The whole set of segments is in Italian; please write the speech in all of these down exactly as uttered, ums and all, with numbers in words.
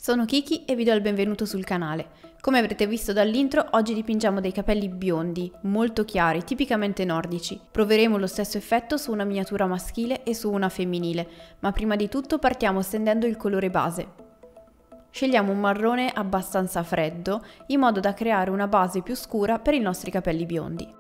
Sono Kiki e vi do il benvenuto sul canale. Come avrete visto dall'intro, oggi dipingiamo dei capelli biondi, molto chiari, tipicamente nordici. Proveremo lo stesso effetto su una miniatura maschile e su una femminile, ma prima di tutto partiamo stendendo il colore base. Scegliamo un marrone abbastanza freddo, in modo da creare una base più scura per i nostri capelli biondi.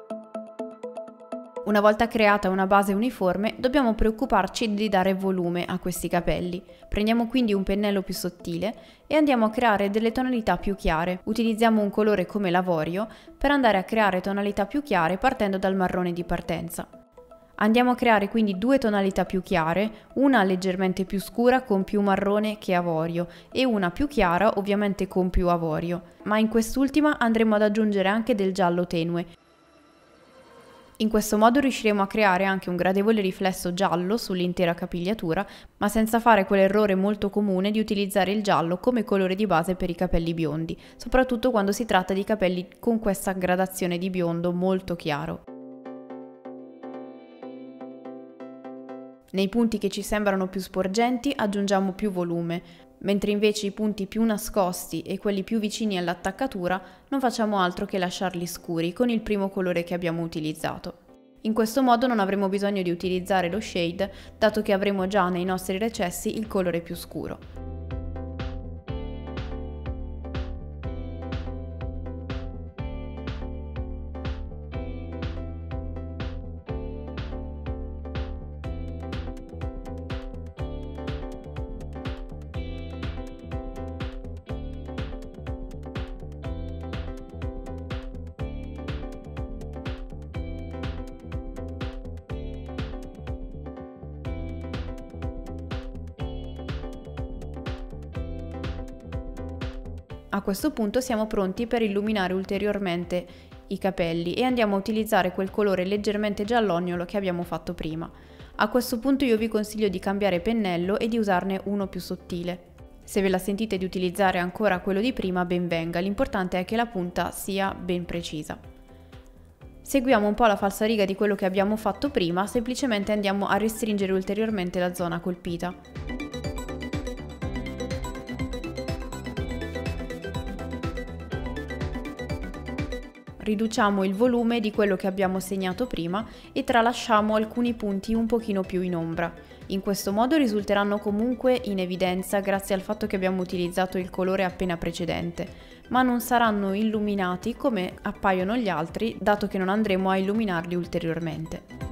Una volta creata una base uniforme, dobbiamo preoccuparci di dare volume a questi capelli. Prendiamo quindi un pennello più sottile e andiamo a creare delle tonalità più chiare. Utilizziamo un colore come l'avorio per andare a creare tonalità più chiare partendo dal marrone di partenza. Andiamo a creare quindi due tonalità più chiare, una leggermente più scura con più marrone che avorio e una più chiara ovviamente con più avorio, ma in quest'ultima andremo ad aggiungere anche del giallo tenue. In questo modo riusciremo a creare anche un gradevole riflesso giallo sull'intera capigliatura, ma senza fare quell'errore molto comune di utilizzare il giallo come colore di base per i capelli biondi, soprattutto quando si tratta di capelli con questa gradazione di biondo molto chiaro. Nei punti che ci sembrano più sporgenti aggiungiamo più volume, mentre invece i punti più nascosti e quelli più vicini all'attaccatura non facciamo altro che lasciarli scuri con il primo colore che abbiamo utilizzato. In questo modo non avremo bisogno di utilizzare lo shade, dato che avremo già nei nostri recessi il colore più scuro. A questo punto siamo pronti per illuminare ulteriormente i capelli e andiamo a utilizzare quel colore leggermente giallognolo che abbiamo fatto prima. A questo punto io vi consiglio di cambiare pennello e di usarne uno più sottile. Se ve la sentite di utilizzare ancora quello di prima, ben venga, l'importante è che la punta sia ben precisa. Seguiamo un po' la falsariga di quello che abbiamo fatto prima, semplicemente andiamo a restringere ulteriormente la zona colpita. Riduciamo il volume di quello che abbiamo segnato prima e tralasciamo alcuni punti un pochino più in ombra. In questo modo risulteranno comunque in evidenza grazie al fatto che abbiamo utilizzato il colore appena precedente, ma non saranno illuminati come appaiono gli altri, dato che non andremo a illuminarli ulteriormente.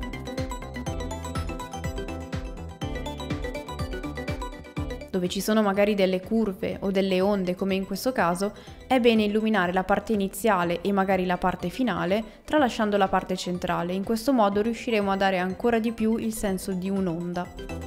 Dove ci sono magari delle curve o delle onde come in questo caso, è bene illuminare la parte iniziale e magari la parte finale, tralasciando la parte centrale. In questo modo riusciremo a dare ancora di più il senso di un'onda.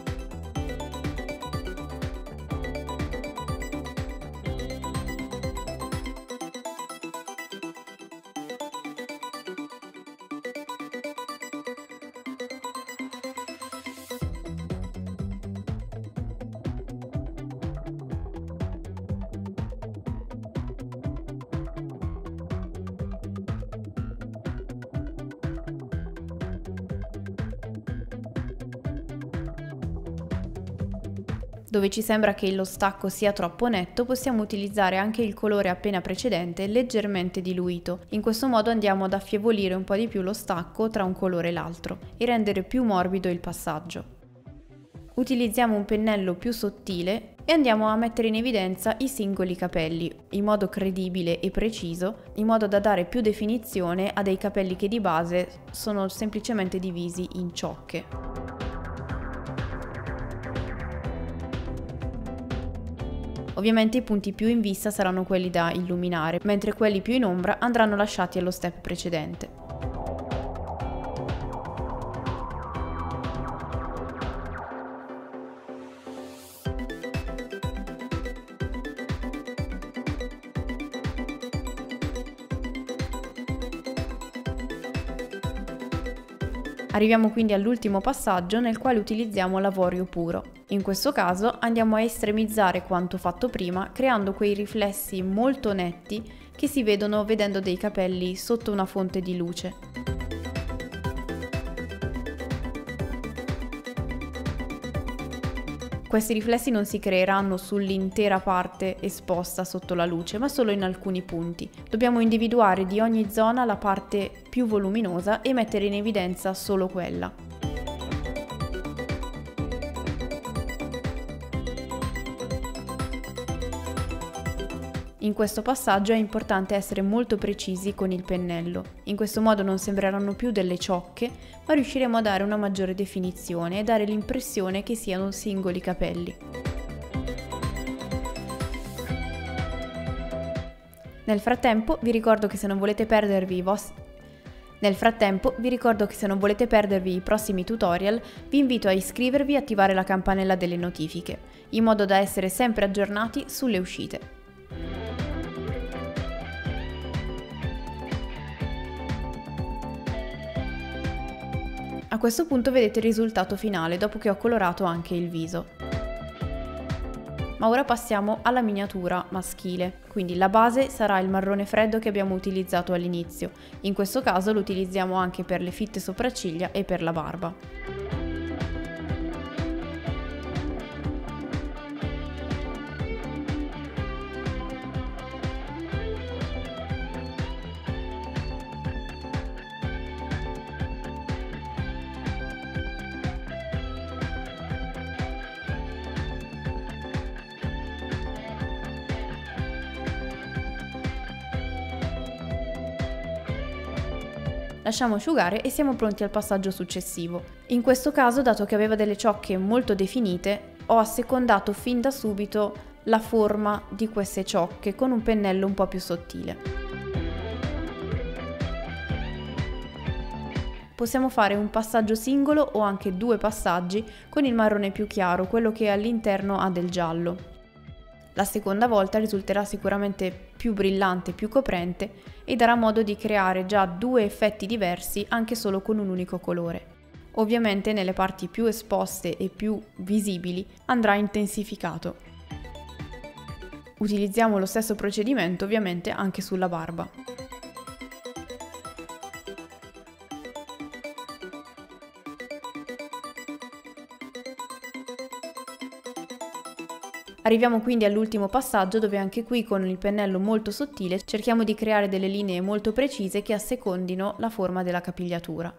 Dove ci sembra che lo stacco sia troppo netto, possiamo utilizzare anche il colore appena precedente leggermente diluito. In questo modo andiamo ad affievolire un po' di più lo stacco tra un colore e l'altro e rendere più morbido il passaggio. Utilizziamo un pennello più sottile e andiamo a mettere in evidenza i singoli capelli in modo credibile e preciso, in modo da dare più definizione a dei capelli che di base sono semplicemente divisi in ciocche. Ovviamente i punti più in vista saranno quelli da illuminare, mentre quelli più in ombra andranno lasciati allo step precedente. Arriviamo quindi all'ultimo passaggio nel quale utilizziamo l'avorio puro. In questo caso andiamo a estremizzare quanto fatto prima, creando quei riflessi molto netti che si vedono vedendo dei capelli sotto una fonte di luce. Questi riflessi non si creeranno sull'intera parte esposta sotto la luce, ma solo in alcuni punti. Dobbiamo individuare di ogni zona la parte più voluminosa e mettere in evidenza solo quella. In questo passaggio è importante essere molto precisi con il pennello. In questo modo non sembreranno più delle ciocche, ma riusciremo a dare una maggiore definizione e dare l'impressione che siano singoli capelli. Nel frattempo vi ricordo che se non volete perdervi i vostri Nel frattempo vi ricordo che se non volete perdervi i prossimi tutorial, vi invito a iscrivervi e attivare la campanella delle notifiche, in modo da essere sempre aggiornati sulle uscite. A questo punto vedete il risultato finale dopo che ho colorato anche il viso. Ma ora passiamo alla miniatura maschile, quindi la base sarà il marrone freddo che abbiamo utilizzato all'inizio, in questo caso lo utilizziamo anche per le fitte sopracciglia e per la barba. Lasciamo asciugare e siamo pronti al passaggio successivo. In questo caso, dato che aveva delle ciocche molto definite, ho assecondato fin da subito la forma di queste ciocche con un pennello un po' più sottile. Possiamo fare un passaggio singolo o anche due passaggi con il marrone più chiaro, quello che all'interno ha del giallo. La seconda volta risulterà sicuramente più brillante, più coprente e darà modo di creare già due effetti diversi anche solo con un unico colore. Ovviamente nelle parti più esposte e più visibili andrà intensificato. Utilizziamo lo stesso procedimento ovviamente anche sulla barba. Arriviamo quindi all'ultimo passaggio dove anche qui con il pennello molto sottile cerchiamo di creare delle linee molto precise che assecondino la forma della capigliatura.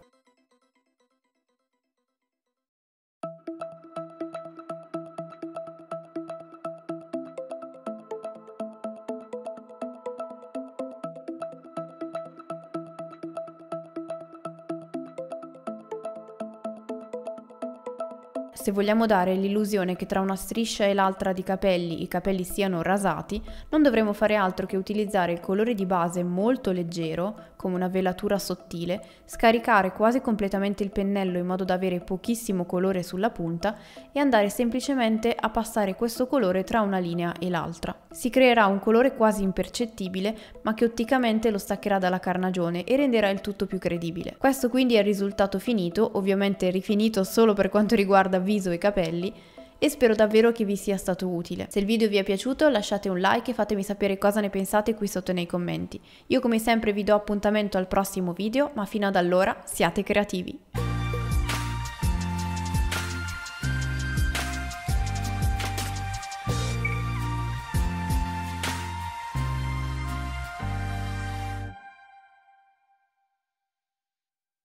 Se vogliamo dare l'illusione che tra una striscia e l'altra di capelli i capelli siano rasati, non dovremo fare altro che utilizzare il colore di base molto leggero, come una velatura sottile, scaricare quasi completamente il pennello in modo da avere pochissimo colore sulla punta e andare semplicemente a passare questo colore tra una linea e l'altra. Si creerà un colore quasi impercettibile, ma che otticamente lo staccherà dalla carnagione e renderà il tutto più credibile. Questo quindi è il risultato finito, ovviamente rifinito solo per quanto riguarda viso e capelli, e spero davvero che vi sia stato utile. Se il video vi è piaciuto lasciate un like e fatemi sapere cosa ne pensate qui sotto nei commenti. Io come sempre vi do appuntamento al prossimo video, ma fino ad allora siate creativi!